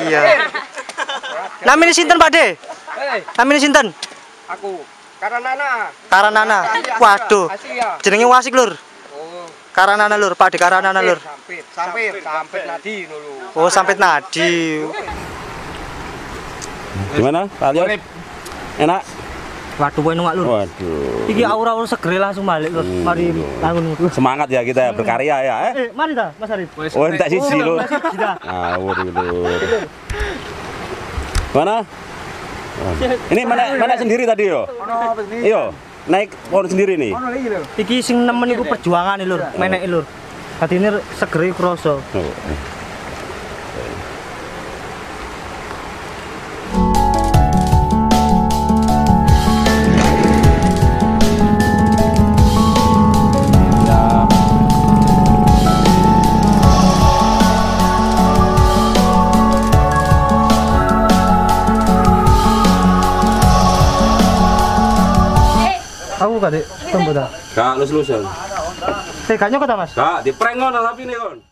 Iya. Namanya sinten, Pak De? Namanya sinten? Aku. Karanana. Karanana. Waduh. Jenenge Wasik, Lur. Oh. Karanana, Lur. Pak De Karanana, Lur. Sampit nadi lho. Oh, Sampit Nadi. Gimana, Pak Alio? Enak? Waduh, enak, Lur. Waduh. Iki aura-aura seger langsung balik, Lur. Mari bangun. Semangat ya kita berkarya ya, Mari ta, Mas Arif. Oh, entek siji lho. Ngawur Lur. Mana? Ini mana sendiri tadi yo? Iya, naik pohon sendiri nih. Iki sing nemen iku perjuangan Lur, meneki Lur. Dadi ini segeri kroso. Aku gak dek, tunggu dah. Kak, lus-lusan. Tegaknya kata Mas? Kak, di prank ngono tapi nih kon.